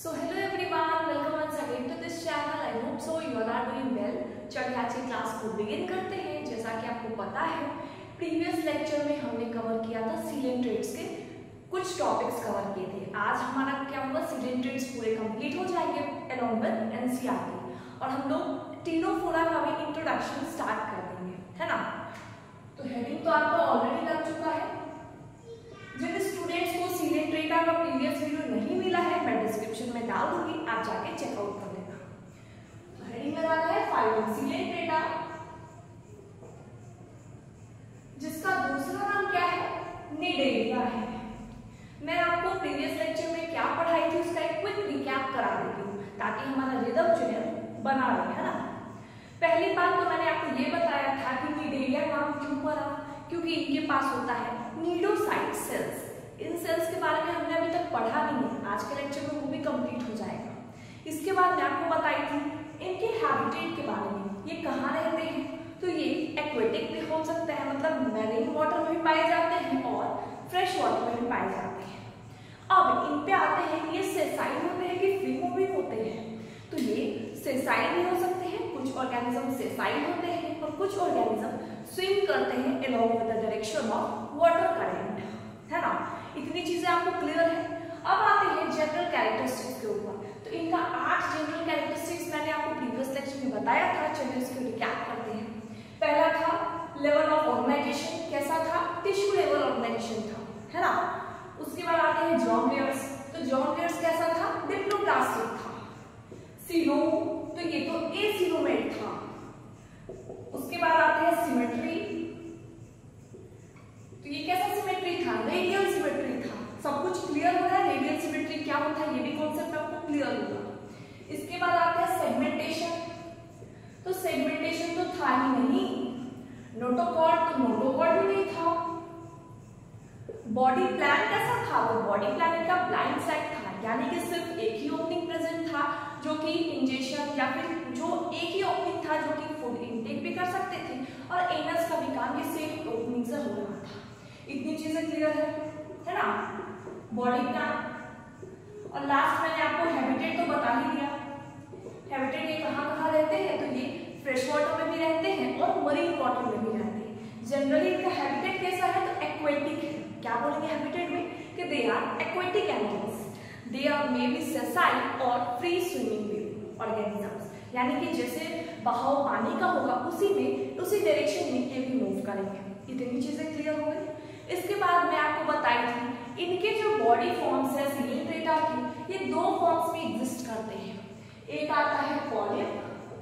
So hello everyone, welcome once again to this channel. I hope so you all are doing well. चलिए आज की class को begin करते हैं। जैसा कि आपको पता है प्रीवियस लेक्चर में हमने कवर किया था सिलेंट्रेट्स के कुछ टॉपिक्स कवर किए थे। आज हमारा क्या होगा, सिलेंट्रेट्स पूरे कंप्लीट हो जाएंगे अलॉन्ग विद एनसीईआरटी और हम लोग टिनोफोरा का भी इंट्रोडक्शन स्टार्ट कर देंगे, है ना। तो हेडिंग तो आपको ऑलरेडी लग चुका है। जिन स्टूडेंट्स को सिलेंट्रेटा का प्रीवियस वीडियो नहीं मिला है मैं डिस्क्रिप्शन में डाल दूंगी, आप जाके चेकआउट कर लेना। तो हेडिंग लगाना है फाइलम सिलेंट्रेटा, जिसका दूसरा नाम क्या है, निडेलिया है। मैं आपको प्रीवियस लेक्चर में क्या पढ़ाई थी उसका एक क्विक रिकैप करा देती हूँ ताकि हमारा रिदम जो है बना रहे, है ना। पहली बात तो मैंने आपको ये बताया था कि निडेलिया नाम क्यों पड़ा, क्योंकि इनके पास होता है नीडोसाइट सेल्स। इन सेल्स के बारे में हमने अभी तक पढ़ा नहीं है, आज के लेक्चर में वो भी कंप्लीट हो जाएगा। इसके बाद मैं आपको बताई थी इनके हैबिटेट के बारे में, ये कहाँ रहते हैं। तो ये एक्वेटिक भी हो सकता है, मतलब मैरीन वाटर में भी पाए जाते हैं और फ्रेश वाटर में भी पाए जाते हैं। अब इन पे आते हैं, ये सेसाइल होते हैं कि फ्री मूविंग होते हैं। तो ये सेसाइल भी हो सकते हैं, कुछ ऑर्गेनिज्म सेसाइल होते हैं और कुछ ऑर्गेनिज्म स्विम करते हैं along with the direction of water current, है ना। इतनी चीजें आपको क्लियर है। अब आते हैं जनरल कैरेक्टरिस्टिक्स के ऊपर। तो इनका 8 जनरल कैरेक्टरिस्टिक्स मैंने आपको प्रीवियस लेक्चर में बताया था, चलिए इसको रिकैप करते हैं। पहला था लेवल ऑफ ऑर्गेनाइजेशन, कैसा था, टिश्यू लेवल ऑर्गेनाइजेशन था, है ना। उसके बाद आते हैं जॉन लेयर्स। तो जॉन लेयर्स कैसा था, डिप्लोप्लास्टिक था। सीलोम, तो ये तो एसिलोमेट था। उसके बाद आते हैं सिमेट्री, तो ये कैसा सिमेट्री था, रेडियल सिमेट्री था। सब कुछ क्लियर हो रहा है, रेडियल सिमेट्री क्या होता है ये भी कॉन्सेप्ट आपको क्लियर होगा। इसके बाद आते हैं सेगमेंटेशन। तो सेगमेंटेशन तो था ही नहीं, नोटोकॉर्ड, तो नोटोकॉर्ड भी नहीं था। बॉडी प्लान कैसा था, तो बॉडी प्लान इनका ब्लाइंड साइड था, यानी कि सिर्फ एक ही ओपनिंग प्रेजेंट था जो कि इंजेक्शन या फिर जो एक ही ओपनिंग था जो कि फूड इनटेक भी कर सकते थे और एनस का भी काम ये सेम ओपनिंग से हो रहा था। इतनी चीजें क्लियर है ना, बॉडी प्लान। और लास्ट मैंने आपको हैबिटेट तो बता ही दिया। हैबिटेट ये कहाँ रहते हैं, तो ये फ्रेश वाटर में भी रहते हैं और मरीन वाटर में भी रहते हैं। जनरली इनका हैबिटेट कैसा है, तो एक्वेटिक है। क्या बोलेंगे हैबिटेट में, कि they are aquatic animals, they are may be sessile और फ्री स्विमिंग ऑर्गेनिजम्स, यानी कि जैसे बहाव पानी का होगा उसी डायरेक्शन में ये भी मूव करेंगे। इतनी चीजें क्लियर हो गई। इसके बाद मैं आपको बताई थी इनके जो बॉडी फॉर्म्स है सिलेंट्रेटा की, ये 2 फॉर्म्स में एग्जिस्ट करते हैं। एक आता है पॉलिप,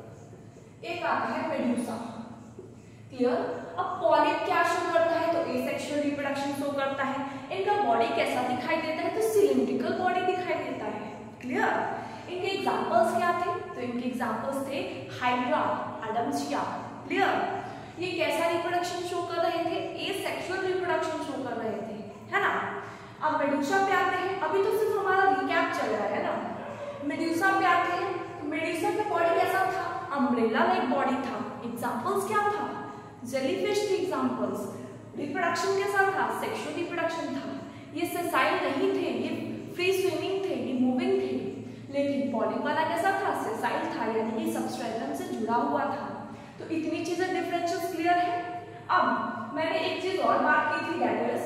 एक आता है मेडुसा। क्लियर। अब पॉलिप क्या शो करता है, तो एसेक्सुअल रिप्रोडक्शन शो करता है। इनका बॉडी कैसा दिखाई देता है, तो सिलिंड्रिकल बॉडी दिखाई देता है। क्लियर। इनके एग्जांपल्स क्या थे, तो इनके एग्जांपल्स थे हाइड्रा, अडम्सिया। क्लियर। ये कैसा रिप्रोडक्शन शो कर रहे थे, एसेक्सुअल रिप्रोडक्शन शो कर रहे थे, है ना। अब मेडुसा पे आते हैं, अभी तो सिर्फ हमारा रिकैप चल रहा है ना। मेडुसा पे आते हैं, तो मेडुसा का बॉडी कैसा था, अम्ब्रेला लाइक बॉडी था। एग्जांपल्स क्या था, जेलीफिश थे एग्जांपल्स। रिप्रोडक्शन कैसा था, सेक्सुअल रिप्रोडक्शन था। ये सेसाइल नहीं थे, ये फ्री स्विमिंग थे, ये मूविंग थे। लेकिन पॉलिप वाला कैसा था, सेसाइल था, यानी कि सबस्ट्रेटम से जुड़ा हुआ था। तो इतनी चीजें डिफरेंशियल्स क्लियर है। अब मैंने एक चीज और बात की थी, that is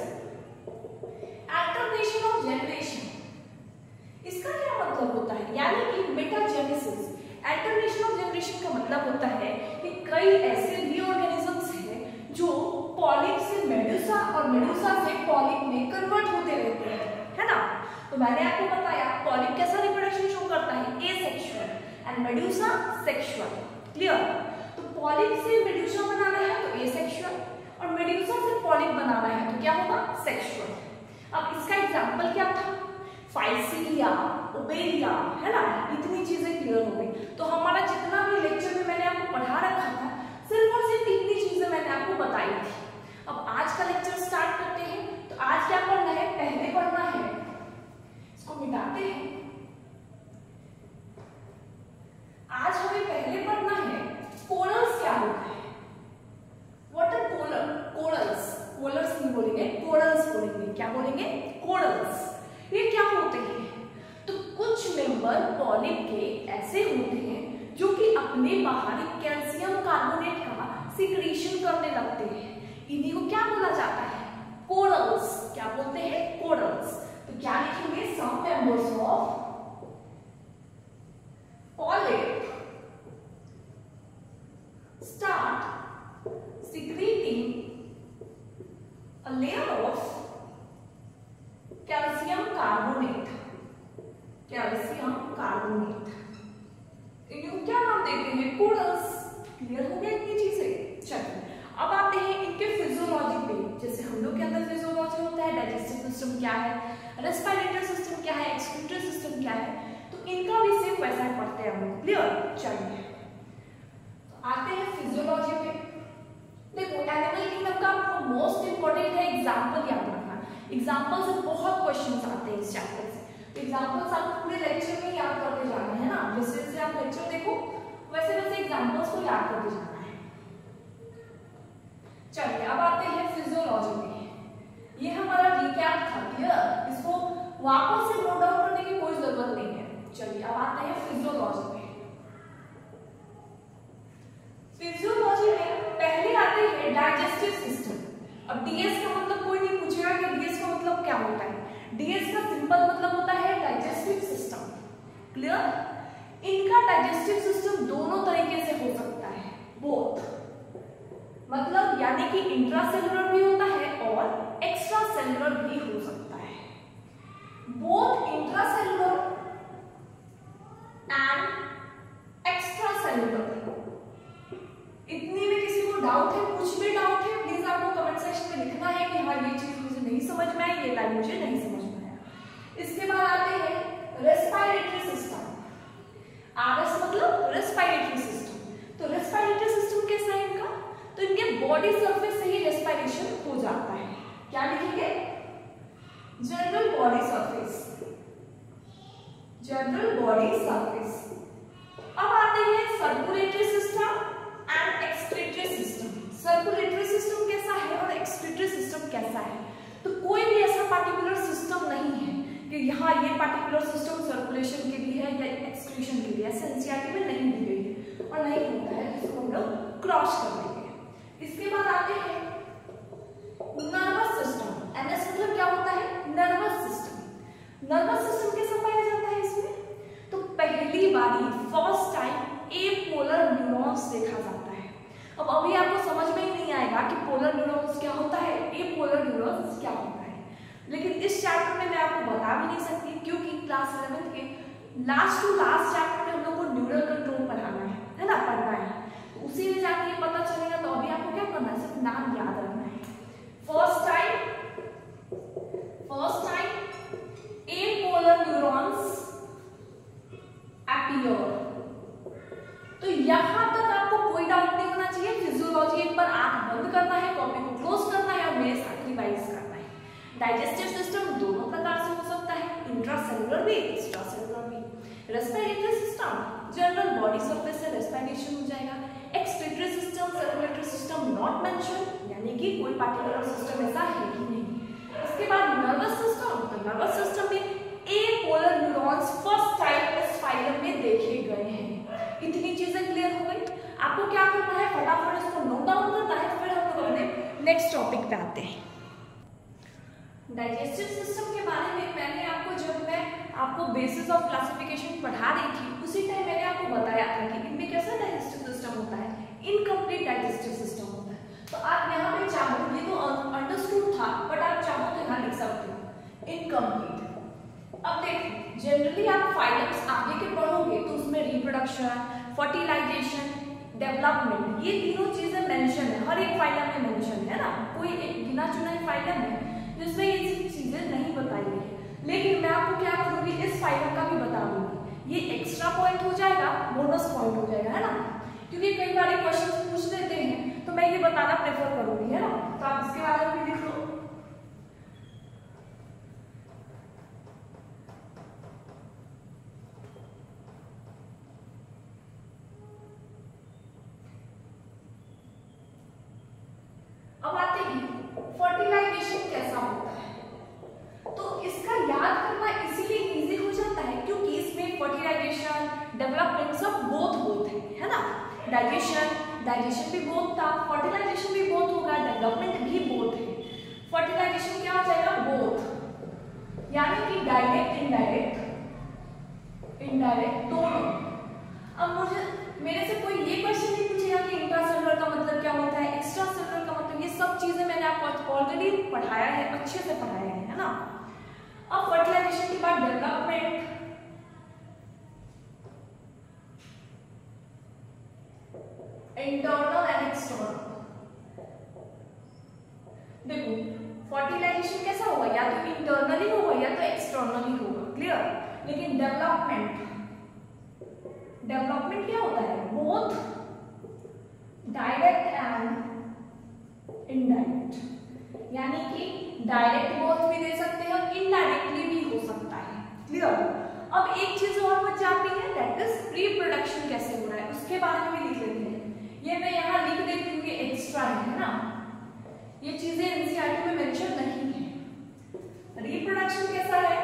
alternation of generation. इसका क्या मतलब होता है, यानी कि मेटाजेनेसिस। अल्टरनेशन ऑफ जनरेशन का मतलब होता है कि कई ऐसे भी ऑर्गेनिजम्स हैं जो पॉलिप से मेडुसा और मेडुसा से पॉलिप में कन्वर्ट होते रहते हैं, है ना। तो मैंने आपको बताया पॉलिप कैसा रिप्रोडक्शन शो करता है, asexual, and medusa sexual. Clear. तो पॉलिप से मेडुसा बनाना है तो एसेक्सुअल, और मेडुसा से पॉलिप बनाना है तो क्या होगा, सेक्सुअल। अब इसका एग्जांपल क्या था, फाइसीलिया, ओबेलिया, है ना। इतनी चीजें क्लियर हो गई। तो हमारा जितना भी लेक्चर में मैंने आपको पढ़ा रखा था, सिर्फ और सिर्फ इतनी चीजें मैंने आपको बताई थी। अब आज का लेक्चर स्टार्ट करते हैं। तो आज क्या पढ़ना है, पहले पढ़ना है, इसको मिटाते हैं। आज हमें पहले पढ़ना है कोरल्स क्या होता है, व्हाट आर कोरल्स। कोरल्स नहीं बोलेंगे, कोरल्स बोलेंगे। क्या बोलेंगे, कोरल्स। ये क्या होते हैं, तो कुछ मेंबर मेंबर पॉलिप के ऐसे होते हैं जो कि अपने बाहर कैल्शियम कार्बोनेट का सिक्रीशन करने लगते हैं। इन्हीं को क्या बोला जाता है? कोरल्स। क्या बोलते हैं? कोरल्स। तो क्या लिखेंगे? Some members of polyp start secreting a layer of calcium carbonate। Calcium carbonate, इनको क्या नाम देते हैं? कोरल्स। क्लियर हो गया इतनी चीजें? चलिए अब आते हैं इनके फिजियोलॉजी पे। जैसे हम लोग के अंदर फिजियोलॉजी होता है, डाइजेस्टिव सिस्टम क्या है, रेस्पिरेटरी सिस्टम क्या है, एक्सक्रीटरी सिस्टम क्या है, तो इनका भी सेम वैसा ही पढ़ते हैं हम लोग। क्लियर? चलिए आते हैं फिजियोलॉजी पे। देखो एनिमल किंगडम का आपको मोस्ट इंपोर्टेंट है एग्जांपल याद रखना। एग्जांपल से बहुत क्वेश्चंस आते हैं इस चैप्टर से, तो एग्जांपल्स आपको पूरे लेक्चर में याद करते जाना है ना। जैसे जैसे आप लेक्चर देखो वैसे वैसे एग्जांपल्स को याद करते जाना है। चलिए अब आते हैं फिजियोलॉजी में। ये हमारा रिकैप था। क्लियर? इसको वापस से नोट डाउन करने की कोई जरूरत नहीं है। चलिए अब आते हैं फिजियोलॉजी में। फिजियोलॉजी में पहले आते हैं डाइजेस्टिव सिस्टम। अब डीएस का मतलब कोई नहीं पूछेगा कि डीएस का मतलब क्या होता है। डीएस का सिंपल मतलब होता है डाइजेस्टिव सिस्टम। क्लियर? इनका डाइजेस्टिव सिस्टम दोनों तरीके से हो सकता है, बोथ, मतलब यानी कि इंट्रासेलुलर भी होता है और एक्स्ट्रा सेलुलर भी हो सकता है। Both intracellular and extracellular. इतनी में किसी को डाउट है? कुछ भी डाउट है प्लीज आपको कमेंट सेक्शन में लिखना है कि हाँ ये चीज मुझे नहीं समझ में आई, ये लाइन मुझे नहीं समझ में आया। इसके बाद आते हैं रेस्पिरेटरी सिस्टम। आरएस मतलब रेस्पिरेटरी सिस्टम। तो रेस्पिरेटरी सिस्टम कैसा है इनका? तो इनके बॉडी सरफेस से ही रेस्पिरेशन हो जाता है। क्या लिखेंगे? General body surface. General body surface. अब आते हैं circulatory system and excretory system. Circulatory system कैसा है और एक्सक्रीटरी सिस्टम कैसा है? तो कोई भी ऐसा पार्टिकुलर सिस्टम नहीं है कि यहाँ ये पार्टिकुलर सिस्टम सर्कुलेशन के लिए है या एक्सक्रीशन के लिए। ऐसे एनसीईआरटी में नहीं दी गई है और नहीं होता है, जिसको हम लोग क्रॉस कर देंगे। इसके बाद आते हैं नर्वस सिस्टम। एनएस मतलब क्या होता है? Nervous system. नर्वस सिस्टम कैसा पाया जाता है इसमें? तो पहली बारी फर्स्ट टाइम एपोलर न्यूरॉन्स देखा जाता है। अब अभी आपको समझ में ही नहीं आएगा कि पोलर न्यूरॉन्स क्या होता है, एपोलर न्यूरॉन्स क्या होता है, लेकिन इस चैप्टर में मैं आपको बता भी नहीं सकती क्योंकि क्लास 11 के लास्ट टू लास्ट चैप्टर में हम लोग को न्यूरल कंट्रोल पढ़ाना है ना, पढ़ना है। तो उसी में जाके ये पता चलेगा। तो अभी आपको क्या करना है? सिर्फ नाम याद रखना है। First time apolar neurons appear. तो यहां तक आपको कोई डाउट नहीं होना चाहिए। फिजियोलॉजी एक बार आंख बंद करना है, कॉपी को क्लोज करना है और मेरे साथ रिवाइज करना है। डाइजेस्टिव सिस्टम दोनों प्रकार से हो सकता है, इंट्रासेलुलर भी एक्स्ट्रासेलुलर भी। Respiratory system general body surface से रेस्पिरेशन हो जाएगा। Excretory system, circulatory system not mention, यानी कि कोई पार्टिकुलर सिस्टम ऐसा है ही नहीं। इसके बाद नर्वस सिस्टम। तो नर्वस सिस्टम में एपोलर न्यूरॉन्स फर्स्ट टाइम इस फाइलम में देखे गए हैं। इतनी चीजें क्लियर हो गई। आपको क्या करना है? फटाफट इसको नोट डाउन करना है, फिर हम लोग अपने नेक्स्ट टॉपिक पे आते हैं। डाइजेस्टिव सिस्टम के बारे में मैंने आपको, जब मैं आपको बेसिस ऑफ क्लासिफिकेशन पढ़ा रही थी उसी टाइम मैंने आपको बताया था कि इनमें कैसा डाइजेस्टिव सिस्टम होता है, इनकम्प्लीट डाइजेस्टिव सिस्टम होता है। तो आप यहाँ पे चाहो, ये तो अंडरस्टूड था, बट आप चाहो तो यहाँ लिख सकते हो इनकम्प्लीट। अब देखो जनरली आप फाइलम्स आगे के पढ़ोगे तो उसमें रिप्रोडक्शन, फर्टिलाइजेशन, डेवलपमेंट, ये तीनों चीजें मेंशन है। हर एक फाइलम में मेंशन है ना। कोई एक गिना चुना फाइलम है जिसमें ये सब चीजें नहीं बताई गई है, लेकिन मैं आपको क्या करूंगी, इस फाइलम का भी बता दूंगी। ये एक्स्ट्रा पॉइंट हो जाएगा, बोनस पॉइंट हो जाएगा, है ना, क्योंकि कई बार क्वेश्चन पूछ लेते हैं तो मैं ये बताना प्रेफर करूंगी, है ना। तो आप इसके बारे में भी लिख लो। अब आते हैं फर्टिलाइजेशन कैसा होता है। तो इसका याद करना इसीलिए इजी हो जाता है क्योंकि इसमें फर्टिलाइजेशन फर्टिलाइजेशन भी बोथ था, फर्टिलाइजेशन भी बोथ होगा, डेवलपमेंट भी बोथ है। फर्टिलाइजेशन क्या हो जाएगा, बोथ, यानी कि डायरेक्ट इनडायरेक्ट दोनों। अब मुझे मेरे से कोई ये क्वेश्चन नहीं पूछेगा कि इंट्रासेलुलर का मतलब क्या होता है, एक्स्ट्रा सेलुलर का मतलब, ये सब चीजें मैंने आपको ऑलरेडी पढ़ाया है, अच्छे से पढ़ाया है ना। अब फर्टिलाइजेशन के बाद डेवलपमेंट, इंटरनल एंड एक्सटर्नल। देखो फर्टिलाइजेशन कैसा होगा, या तो इंटरनली होगा या तो एक्सटर्नली होगा, क्लियर। लेकिन डेवलपमेंट क्या होता है, बोथ डायरेक्ट एंड इनडायरेक्ट, यानी कि डायरेक्ट बोथ भी दे सकते हैं और इनडायरेक्टली भी हो सकता है, क्लियर। अब एक चीज और बच जाती है, दैट इज रिप्रोडक्शन कैसे हो रहा है, उसके बारे में भी लिख लेते हैं। ये मैं यहाँ लिख देती हूँ, ये एक्स्ट्रा है ना, ये चीजें एनसीईआरटी में मेंशन नहीं है। रिप्रोडक्शन कैसा है,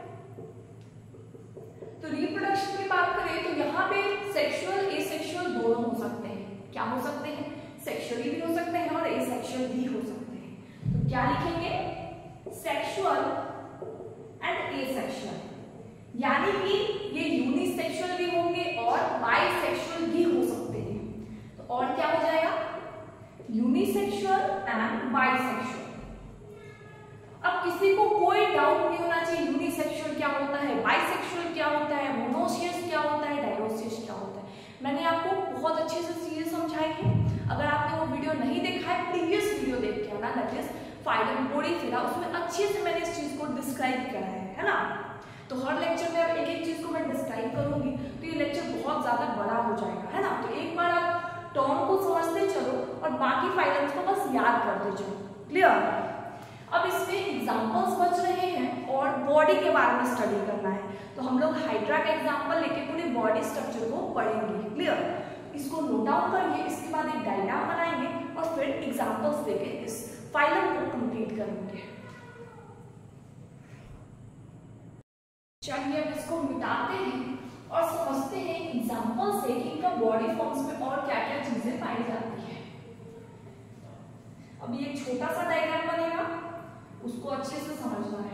तो रिप्रोडक्शन की बात करें तो यहाँ पे सेक्सुअल एसेक्सुअल दोनों हो सकते हैं। क्या हो सकते हैं, सेक्सुअली भी हो सकते हैं और एसेक्सुअल भी हो सकते हैं। तो क्या लिखेंगे, सेक्सुअल एंड एसेक्सुअल, यानी कि ये यूनिसेक्सुअल भी होंगे और बाइसेक्सुअल भी हो सकते हैं। तो और क्या हो जाएगा, यूनिसेक्सुअल एंड बाइसेक्सुअल। अब किसी को कोई डाउट नहीं होना चाहिए यूनिसेक्सुअल क्या होता है, बाइसेक्सुअल क्या होता है, मोनोसियस क्या होता है, डायोसियस क्या होता है। मैंने आपको बहुत अच्छे से चीजें समझाई है। अगर आपने वो वीडियो नहीं देखा है, प्रीवियस वीडियो देख के आना, दैट इज फाइलम पोडीफेरा, उसमें अच्छे से मैंने इस चीज को डिस्क्राइब किया है ना। तो हर लेक्चर में अब एक एक चीज को मैं डिस्क्राइब करूंगी तो ये लेक्चर बहुत ज्यादा बड़ा हो जाएगा, है ना। तो एक बार आप टर्म को समझते चलो और बाकी फाइलम्स को बस याद करते चलो, क्लियर। अब इसमें एग्जांपल्स बच रहे हैं और बॉडी के बारे में स्टडी करना है, तो हम लोग हाइड्रा का एग्जांपल लेके पूरी बॉडी स्ट्रक्चर को पढ़ेंगे, क्लियर। इसको नोट डाउन करिए, इसके बाद एक डायग्राम बनाएंगे और फिर एग्जांपल्स देके इस फाइलम को कंप्लीट करेंगे। चलिए अब इसको मिटाते हैं और समझते हैं एग्जांपल से कि इनका बॉडी फॉर्म्स में और क्या क्या चीजें पाई जाती है। अब ये छोटा सा डायग्राम बनेगा, उसको अच्छे से समझना है।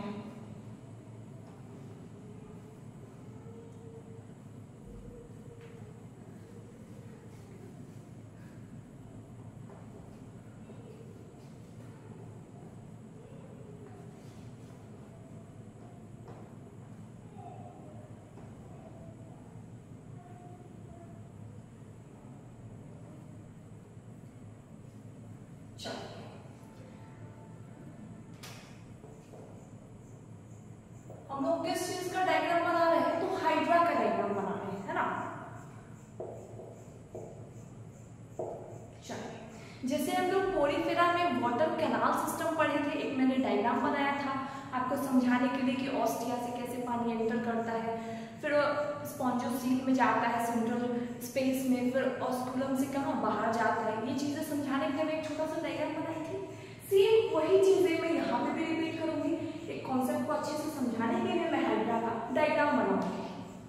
हम लोग किस चीज का डायग्राम बना रहे हैं, तो हाइड्रा का डायग्राम बना रहे हैं, है ना। चलिए, जैसे हम लोग पोडीफेरा में वाटर कैनाल सिस्टम पढ़े थे, एक मैंने डायग्राम बनाया था आपको समझाने के लिए कि ऑस्टिया से कैसे पानी एंटर करता है, फिर स्पॉन्जोसील में जाता है सेंट्रल स्पेस में, फिर ऑस्कुलम से कहाँ बाहर जाता है। ये चीजें समझाने के लिए मैं एक छोटा सा डायग्राम बनाई थी। सेम वही चीजें मैं यहाँ पे भी रिपीट करूंगी। एक कॉन्सेप्ट को अच्छे से समझाने के लिए मैं हाइड्रा का डायग्राम बनाऊंगी।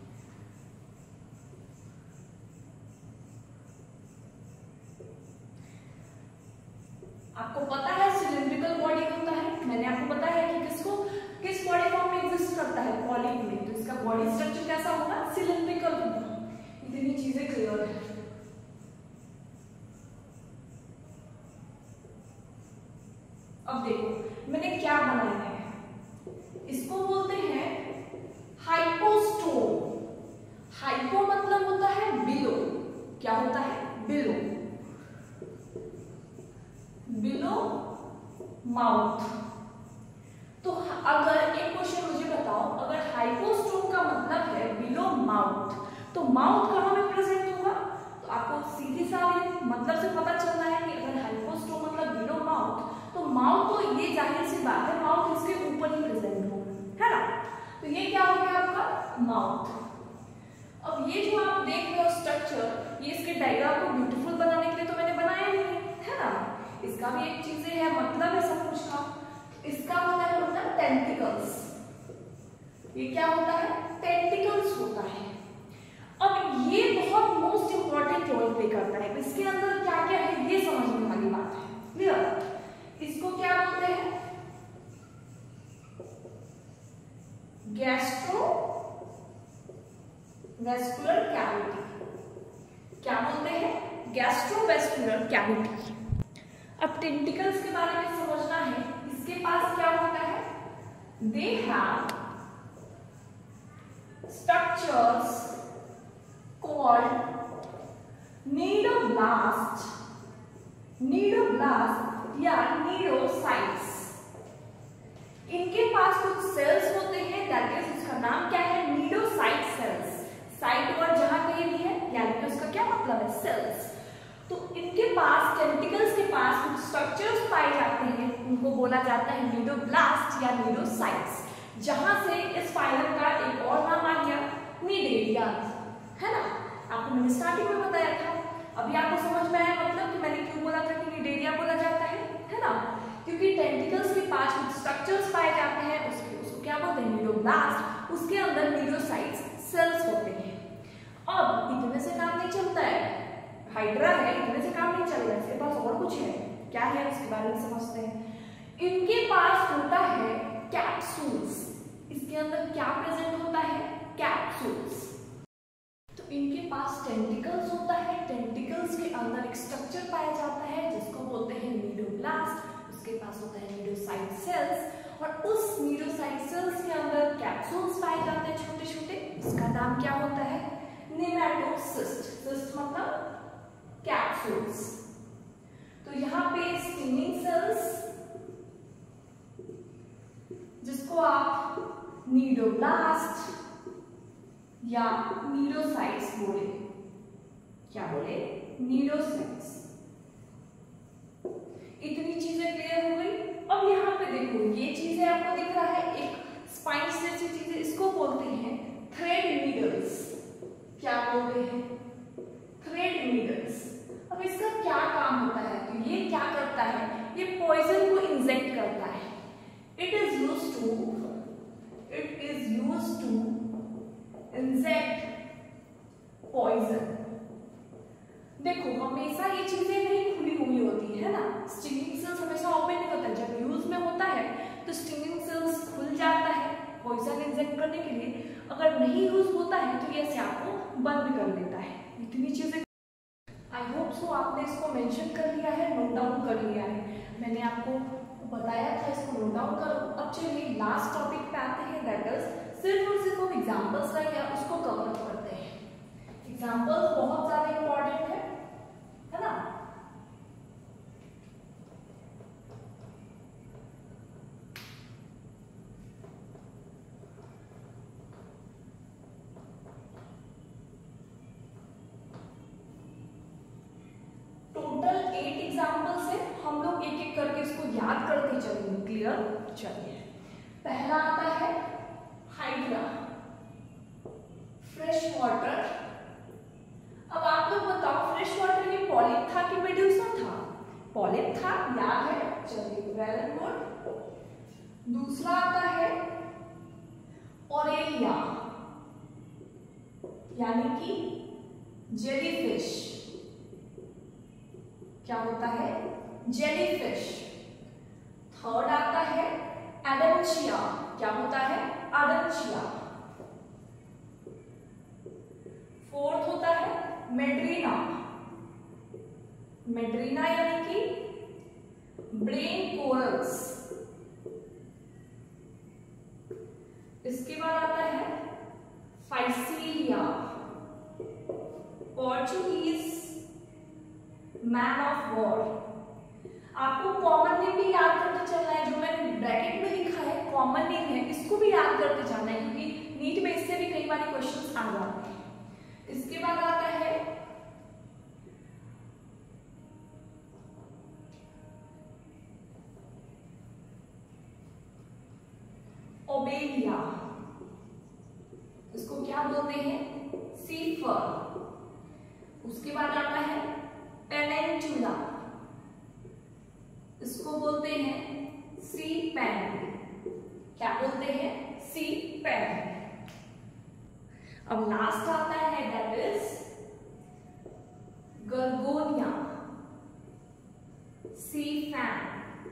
आपको पता है सिलिंड्रिकल बॉडी होता है, मैंने आपको बताया कि किस बॉडी फॉर्म में एग्जिस्ट करता है, पॉलिप में। तो इसका बॉडी स्ट्रक्चर कैसा होगा, सिलिंड्रिकल होगा। इतनी चीजें क्लियर है। अब देखो मैंने क्या बनाया है, इसको बोलते हैं हाइपोस्टोम। हाइपो मतलब होता है बिलो, क्या होता है, बिलो, बिलो माउथ। तो अगर एक क्वेश्चन मुझे बताओ, अगर हाइपोस्टोम का मतलब है बिलो माउथ, तो माउथ कहां में प्रेजेंट होगा। तो आपको सीधी सारी मतलब से पता चलना है कि अगर हाइपोस्टोम मतलब बिलो माउथ, तो माउथ तो ये जाहिर सी बात है माउथ इसके ऊपर ही प्रेजेंट होगा, है ना। तो ये क्या हो गया आपका माउथ। अब ये जो आप देख रहे हो स्ट्रक्चर, ये इसके डायग्राम को ब्यूटीफुल बनाने के लिए तो मैंने बनाया नहीं है ना। इसका भी एक चीजें है, मतलब है सब कुछ का। इसका होता है मतलब टेंटिकल्स। ये क्या होता है, टेंटिकल्स होता है। अब अब ये बहुत मोस्ट इंपॉर्टेंट रोल प्ले करता है। इसके अंदर क्या क्या है ये समझने वाली बात है। क्लियर? इसको क्या बोलते हैं? Gastrovascular cavity. क्या बोलते हैं? Gastrovascular cavity. अब टेंटिकल्स के बारे में समझना है। इसके पास क्या होता है? They have structures called cnidoblast या नीडोसाइट्स। इनके पास कुछ सेल्स होते हैं, दैट इज उसका नाम क्या है? Cnidocyte sales. साइट और जहां कहीं भी है यानी कि उसका क्या मतलब है? सेल्स। तो इनके पास टेंटिकल्स के पास कुछ स्ट्रक्चर्स पाए जाते हैं, उनको बोला जाता है नीडोब्लास्ट या नीडोसाइट्स। जहां से इस फाइलम का एक और नाम आ गया नीडेरिया, है ना? आपको मैंने स्टार्टिंग में बताया था। अभी आपको समझ में आया मतलब कि मैंने क्यों बोला था कि नीडेरिया बोला जाता है ना? क्योंकि टेंटिकल्स के पास कुछ स्ट्रक्चर्स पाए जाते हैं, उसको क्या बोलते हैं? नीडोब्लास्ट। उसके अंदर नीडोसाइट्स सेल्स होते हैं। अब इतने से काम नहीं चलता है, हाइड्रा है, इतने से काम नहीं चल रहा है, इसके पास और कुछ है। क्या है उसके बारे में समझते हैं। इनके पास होता है कैप्सूल्स। इसके अंदर क्या प्रेजेंट होता है? कैप्सूल्स। तो इनके पास टेंटिकल्स होता है, टेंटिकल्स के अंदर एक स्ट्रक्चर पाया जाता है जिसको बोलते हैं नीडोब्लास्ट। उसके पास होता है नीडोसाइट सेल्स और उस नीडोसाइट सेल्स के अंदर कैप्सूल्स पाए जाते हैं छोटे छोटे। इसका नाम क्या होता है? नेमेटोसिस्ट। सिस्ट मतलब कैप्सूल्स। तो यहाँ पे स्टिंगिंग सेल्स जिसको आप नीडोब्लास्ट या नीडोसाइट्स बोले। क्या बोले? नीडोसाइट्स। इतनी चीजें क्लियर हो गई। अब यहाँ पे देखो ये चीजें आपको दिख रहा है, एक स्पाइस जैसी चीजें, इसको बोलते हैं थ्रेड नीडल्स। क्या बोलते हैं? Thread needles. अब इसका क्या काम होता है? तो ये क्या करता है? ये पॉइजन को इंजेक्ट करता है। It is used to inject poison. देखो हमेशा ये चीजें नहीं खुली हुई होती है ना, स्टिंगिंग सेल्स हमेशा ओपन नहीं होता है। जब यूज में होता है तो स्टिंगिंग सेल्स खुल जाता है पॉइजन इंजेक्ट करने के लिए। अगर नहीं यूज होता है तो ये ऐसे आपको बंद कर देता है। इतनी चीजें आई होप सो आपने इसको मेंशन कर लिया है, नोट डाउन कर लिया है। मैंने आपको बताया था इसको नोट डाउन करो। अब चलिए लास्ट टॉपिक पे आते हैं, दैट इज सिर्फ और सिर्फ हम एग्जांपल्स रहेंगे, उसको कवर अप करते हैं। एग्जांपल्स बहुत ज्यादा इंपॉर्टेंट है ना? टोटल 8 एग्जांपल्स है, हम लोग एक एक करके इसको याद करते चलेंगे। क्लियर? चलिए पहला आता है हाइड्रा, फ्रेश वाटर। अब आप लोग बताओ फ्रेश वाटर ये पॉलिप था कि मेड्यूसा था? पॉलिप था, याद है? चलिए वेरी गुड। दूसरा आता है ऑरेलिया यानी कि जेलीफिश। क्या होता है? जेलीफिश। थर्ड आता है एडेंचिया। क्या होता है? एडेंचिया। फोर्थ होता है मेड्रीना। मेड्रीना यानी कि ब्रेन कोरल्स। इसके बाद आता है Physalia, Portuguese man of war. आपको कॉमन नेम भी याद करते चलना है, जो मैंने ब्रैकेट में लिखा है कॉमन नेम है, इसको भी याद करते जाना है क्योंकि नीट में इससे भी कई बार क्वेश्चंस आ जाते हैं। इसके बाद आता है ओबेलिया। इसको क्या बोलते हैं? सीफर। उसके बाद आता है टेनेंटुला। इसको बोलते हैं सी पैन। क्या बोलते हैं? सी पैन। अब लास्ट आता है that is Gorgonia, sea fan.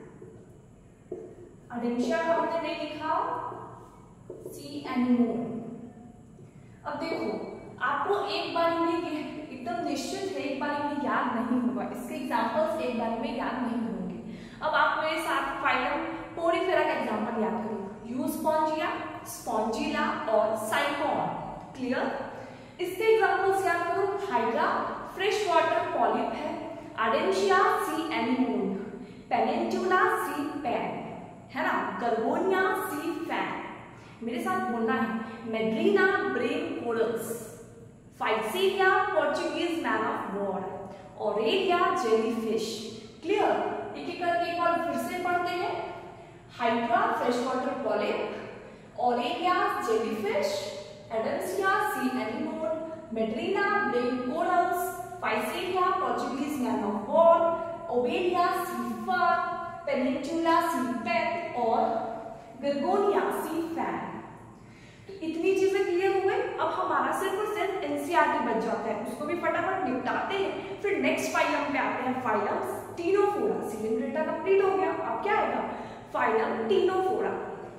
Adamsia का हमने नहीं लिखा, सी एनिमोन। अब देखो आपको एक बार में एकदम निश्चित है एक बार में याद नहीं होगा, इसके एग्जांपल्स एक बार में याद नहीं होंगे। अब आप मेरे साथ फाइलम पोरीफेरा का एग्जांपल याद करो, यूस्पोंजिया, स्पॉन्जिला और साइकॉन। क्लियर? इसके एग्जांपल्स याद करो, हाइड्रा फ्रेश वाटर पॉलिप है, Adamsia sea anemone, Pennatula sea pen, है ना, गर्गोनिया सी फैन। मेरे साथ बोलना है, Meandrina brain corals, Physalia Portuguese man of war, Aurelia jellyfish. Clear? एक एक करके एक बार फिर से पढ़ते हैं, Hydra fresh water polyp, Aurelia jellyfish, Adamsia sea anemone, Meandrina brain corals, Physalia Portuguese man of war, Obelia sea fur, Pennatula sea pen और गर्गोनिया सी फैन। तो इतनी चीजें क्लियर हो गई। अब हमारा सिर्फ और सिर्फ एनसीईआरटी बच जाता है, उसको भी फटाफट निपटाते हैं। फिर नेक्स्ट फाइलम पे आते हैं, फाइलम टीनोफोरा। सिलिंड्रेटा कंप्लीट हो गया, अब क्या आएगा, फाइलम टीनोफोरा।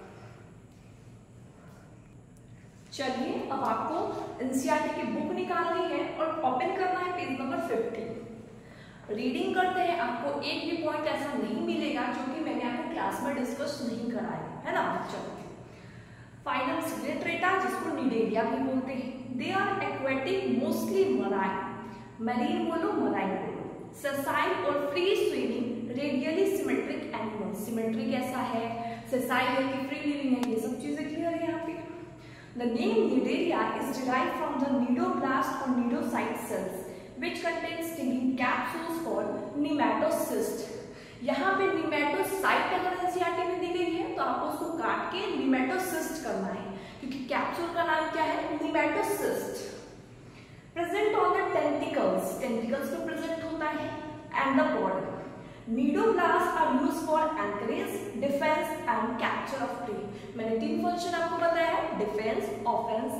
चलिए अब आपको एनसीईआरटी की बुक निकालनी है और ओपन करना है पेज नंबर 50। रीडिंग करते हैं, आपको एक भी पॉइंट ऐसा नहीं मिलेगा जो कि मैंने आपको क्लास में डिस्कस नहीं कराया है ना। चलो, फाइलम सिलिंड्रेटा जिसको निडेरिया भी बोलते हैं, they are aquatic mostly marine, marine बोलो मराइन बोलो, सेसाइल और free swimming radially symmetric animal. Symmetry कैसा है, सेसाइल है कि फ्री लिविंग है, ये सब चीजें क्लियर है यहाँ पे। The name Nidaria is derived from the nidoblast or nidocyte cells, which contain stinging capsules called nematocyst. यहाँ पे निमेटोसाइट अगर एनसीईआरटी में दी गई है तो आपको उसको काट के निमेटोसिस्ट करना है, क्योंकि कैप्सूल का नाम क्या है, nematocyst. Present on the tentacles, tentacles पे प्रेजेंट होता है, and the body. Nidoblast are used for anchorage, defense and capture of prey. मैंने 3 फंक्शन आपको बताया है, डिफेंस, ऑफेंस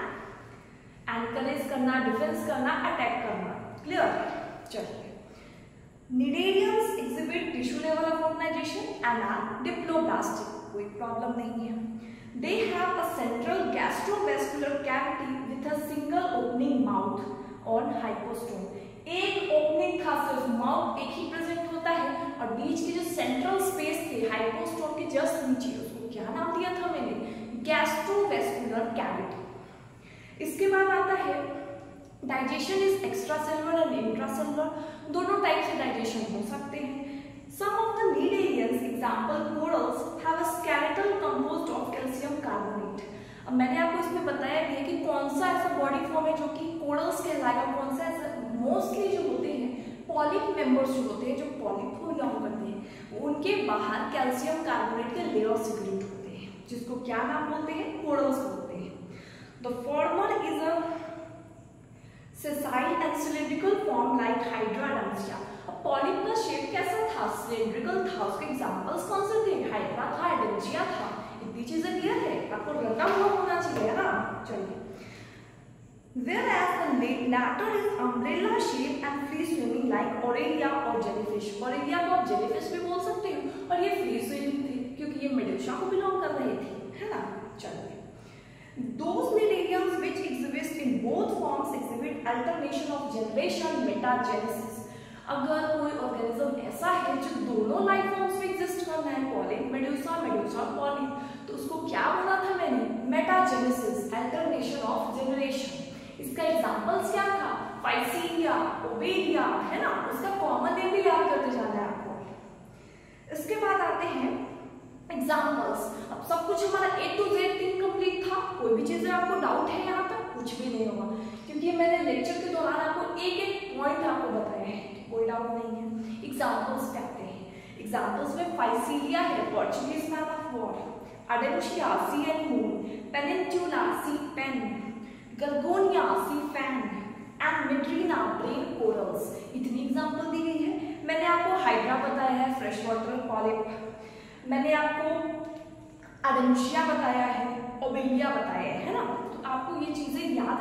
एंड एनकरेज करना, डिफेंस करना, अटैक करना। क्लियर? चलिए, cnidarians exhibit tissue level of organisation and are diploblastic, कोई प्रॉब्लम नहीं है। They have a central gastrovascular cavity with a single opening mouth on hypostome. एक ओपनिंग था सिर्फ, माउथ एक ही प्रेजेंट होता है, और बीच की जो सेंट्रल स्पेस थी हाइपोस्टोम के जस्ट नीचे, उसको क्या नाम दिया था मैंने, गैस्ट्रोवेस्कुलर कैविटी। इसके बाद आता है digestion is extracellular and intracellular, दोनों टाइप से डाइजेशन हो सकते हैं। Some of the Nidarians, example corals, have a skeletal composed of calcium carbonate. अब मैंने आपको इसमें बताया भी है कि कौन सा ऐसा बॉडी फॉर्म है जो कि कोरल्स कहलाएगा, कौन सा ऐसा, मोस्टली जो होते हैं पॉलिप मेंबर्स जो होते हैं, जो पॉलिप को बिलोंग करते हैं, उनके बाहर कैल्शियम कार्बोनेट के लेयर सिक्रीट होते हैं, जिसको क्या नाम बोलते हैं, कोरल्स बोलते हैं। The former is a sessile and cylindrical form like Hydra Adamsia. अब पॉलिप का शेप कैसा था, सिलिंड्रिकल था, उसके एग्जांपल्स कौन से थे, हाइड्रा था, एडेंशिया था। इतनी चीजें क्लियर है, आपको रटा हुआ होना चाहिए ना। चलिए, whereas the latter is umbrella shape and free swimming like Aurelia और jellyfish। Aurelia को आप jellyfish भी बोल सकते हो, और ये free swimming थे क्योंकि ये मेडुसा को बिलोंग कर रही थी, है ना। चलिए, those Nidarians which exist in both forms exhibit alternation of generation metagenesis। अगर कोई ऑर्गेनिज्म ऐसा है जो दोनों लाइफ फॉर्म्स में एग्जिस्ट करना है, पॉलिप मेडुसा, मेडुसा पॉलिप, तो उसको क्या बोला था मैंने, मेटाजेनेसिस, अल्टरनेशन ऑफ जनरेशन। इसका एग्जांपल्स क्या था, फाइसीलिया, ओबेलिया, है ना, उसका कॉमन नेम भी याद करते जाना है आपको। इसके बाद आते हैं एग्जांपल्स। अब सब कुछ हमारा A to Z इनकम्प्लीट था, कोई भी चीजें आपको डाउट है यहाँ तक, कुछ भी नहीं होगा, क्योंकि मैंने लेक्चर के दौरान आपको एक एक पॉइंट आपको बताया है, कोई डाउट नहीं है। एग्जांपल्स कहते हैं, एग्जांपल्स में फाइसीलिया है, Portuguese man of war, Adamsia sea anemone, Pennatula sea pen, Gorgonia sea fan and Meandrina brain corals. इतनी एग्जांपल दी गई है। मैंने आपको हाइड्रा बताया है, फ्रेश वाटर पॉलिप, मैंने आपको अडेंशिया बताया है, ओबेलिया बताया है ना, तो आपको ये चीजें याद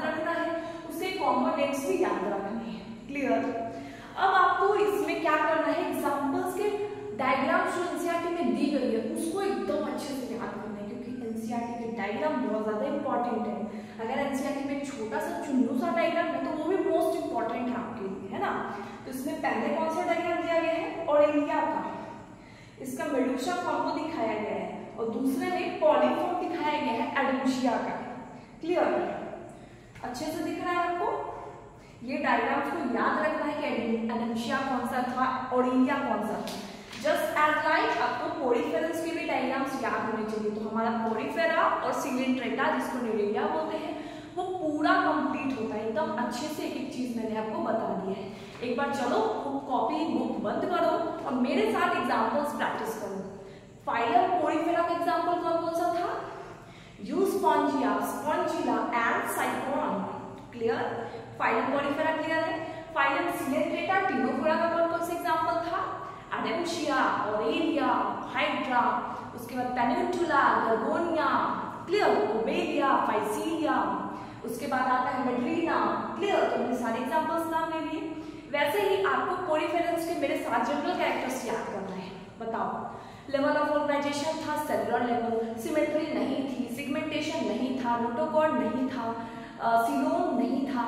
क्लियर। अब आपको इसमें क्या करना है, एग्जाम्पल्स के डायग्राम जो एनसीईआरटी में दी गई है उसको एकदम अच्छे से याद करना है, क्योंकि एनसीईआरटी के डायग्राम बहुत ज्यादा इंपॉर्टेंट है। अगर एनसीईआरटी में छोटा सा चुन्नू सा डायग्राम है तो वो भी मोस्ट इंपॉर्टेंट है आपके लिए, है ना। तो इसमें पहले कौन सा डायग्राम दिया गया है, ऑरेलिया का, इसका मेडूसा फॉर्म को दिखाया गया है, और दूसरे में पॉलीफॉर्म दिखाया गया है एडम्शिया का। क्लियर, अच्छे से दिख रहा है आपको। ये डायग्राम्स को याद रखना है कि एडम्शिया कौन सा था, ऑरेलिया कौन सा था। जस्ट एज लाइक आपको पोरिफेरस के भी डायग्राम्स याद होने चाहिए। तो हमारा पोरिफेरा और सिलेंट्रेटा, जिसको नीडेलिया बोलते हैं, वो पूरा कंप्लीट होता है एकदम अच्छे से। एक एक चीज मैंने आपको बता दिया है। एक बार चलो कॉपी बुक बंद करो और मेरे साथ एग्जांपल्स प्रैक्टिस करो। फाइलम पोरिफेरा का एग्जांपल कौन कौन सा था, Euspongia, Spongilla and Sycon. Clear, phylum Porifera clear है। फाइलम सिलेंट्रेटा, टिनोफोरा का कौन कौन सा एग्जांपल था, एडेम्शिया, ऑरेलिया, हाइड्रा, उसके बाद Pennatula, Gorgonia, clear, Obelia, Physalia, उसके बाद आता है मेड्रीना। क्लियर, तो मैंने सारे एग्जांपल्स नाम ले लिए। वैसे ही आपको पोरिफेरस के मेरे 7 जनरल कैरेक्टर्स याद करना है। बताओ, लेवल ऑफ ऑर्गेनाइजेशन था सेलुलर लेवल, सिमेट्री नहीं थी, सेगमेंटेशन नहीं था, नोटोकॉर्ड नहीं था, सीलोम नहीं था,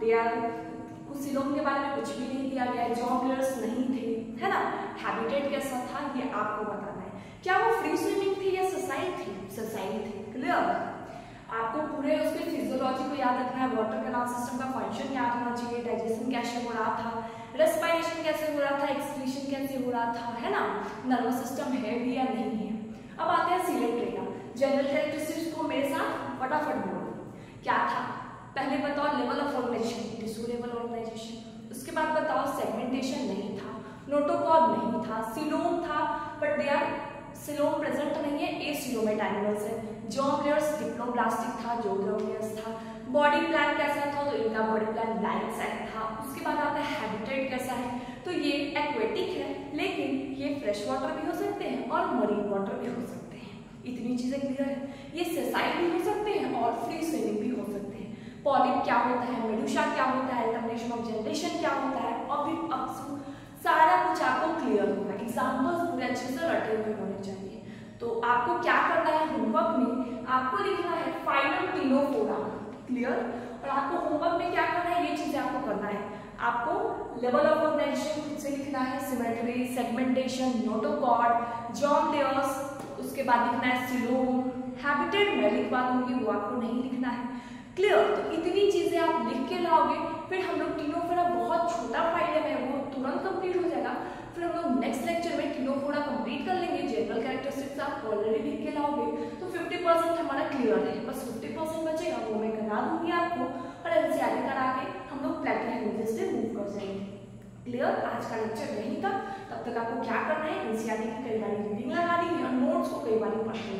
कुछ सीलोम के बारे में कुछ भी नहीं दिया गया, जॉबलर्स नहीं थे, है ना। हैबिटेट कैसा था ये आपको बताना है। क्या वो फ्री स्विमिंग थी या ससाइल थी, ससाइल थी। क्लियर, आपको पूरे उसके फिजियोलॉजी को याद रखना है, वाटर कैनाल सिस्टम का फंक्शन याद होना चाहिए, डाइजेशन कैसे हो रहा था, रेस्पिरेशन कैसे हो रहा था, एक्सक्रीशन कैसे हो रहा था, है ना, नर्वस सिस्टम है भी या नहीं है। अब आते हैं सिलेंट्रेटा। जनरल कैरेक्टरिस्टिक्स को मेरे साथ फटाफट बोलो। क्या था, पहले बताओ level of organisation, tissue level organisation. उसके बाद बताओ सेगमेंटेशन नहीं था, नोटोकॉर्ड नहीं था, सीलोम था but they are coelom present नहीं है, एसीलोमेट एनिमल्स है। जॉर्म लेयर्स डिप्लोब्लास्टिक था, जो जॉर्म लेयर्स था। बॉडी प्लान कैसा था, तो इनका बॉडी प्लान ब्लैंक सेट था। उसके बाद आता है हैबिटेट कैसा है, तो ये एक्वेटिक है, लेकिन ये फ्रेश वाटर भी हो सकते हैं और मरीन वाटर भी हो सकते हैं। इतनी चीजें क्लियर है। ये सेसाइल भी हो सकते हैं और फ्री स्विमिंग भी हो सकते हैं। पॉलिप क्या होता है, मेडूसा क्या होता है, टर्मिनेशन ऑफ जनरेशन क्या होता है, और भी अपसू सारा कुछ आपको क्लियर होगा। एग्जाम्पल्स पूरे अच्छे से रटे हुए होने चाहिए। तो आपको क्या करना है, होमवर्क में आपको लिखना है फाइलम टिनोफोरा। क्लियर, और आपको होमवर्क में क्या करना है, ये चीजें आपको करना है। आपको लेवल ऑफ ऑर्गेनाइजेशन खुद से लिखना है, symmetry, segmentation, notochord, germ layers, उसके बाद लिखना है सीलोम, हैबिटेट मैं लिखवा दूंगी, वो आपको नहीं लिखना है। क्लियर, तो इतनी चीजें आप लिख के लाओगे, फिर हम लोग टिनोफोरा बहुत छोटा फाइलम है, वो तुरंत कंप्लीट हो जाएगा। फिर हम लोग नेक्स्ट लेक्चर में टिनोफोरा कंप्लीट कर लेंगे। जनरल कैरेक्टरिस्टिक्स आप ऑलरेडी लिख के लाओगे, तो 50% हमारा क्लियर है। बस 50% बचेगा, वो मैं करा दूंगी आपको, और एनसीईआरटी करा के हम लोग प्रैक्टिकल लैंग्वेज से मूव कर जाएंगे। क्लियर, आज का लेक्चर नहीं था। तब तक आपको क्या करना है, एनसीईआरटी की कई बार रीडिंग लगानी है और नोट्स को कई बार पढ़ना है।